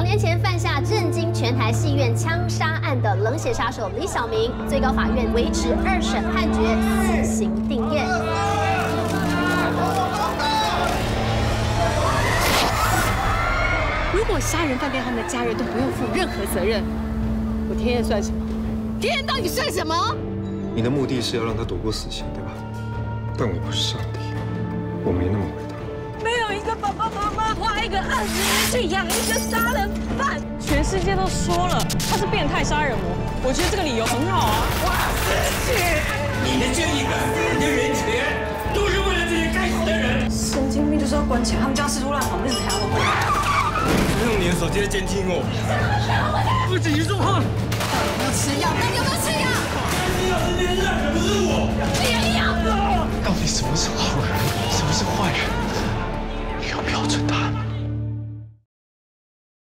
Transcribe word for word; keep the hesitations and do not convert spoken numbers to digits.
年前犯下震惊全台戏院枪杀案的冷血杀手李小明，最高法院维持二审判决，死刑定谳。如果杀人犯跟他们的家人都不用负任何责任，我天燕算什么？天燕到底算什么？ 你的目的是要让他躲过死刑，对吧？但我不是上帝，我没那么伟大。 没有一个爸爸妈妈花一个二十年去养一个杀人犯，全世界都说了他是变态杀人魔，我觉得这个理由很好啊。 我死去！你的正义感、你的人权，都是为了这些该死的人。 神经病就是要关起来，他们家四处乱跑，日子还要过。 用你的手机在监听我，不止一束话。 到底有没有吃药？到底有没有吃药？ 要是别人，不是我。 别药！ 到底什么是好人，什么是坏人？你有标准答案吗？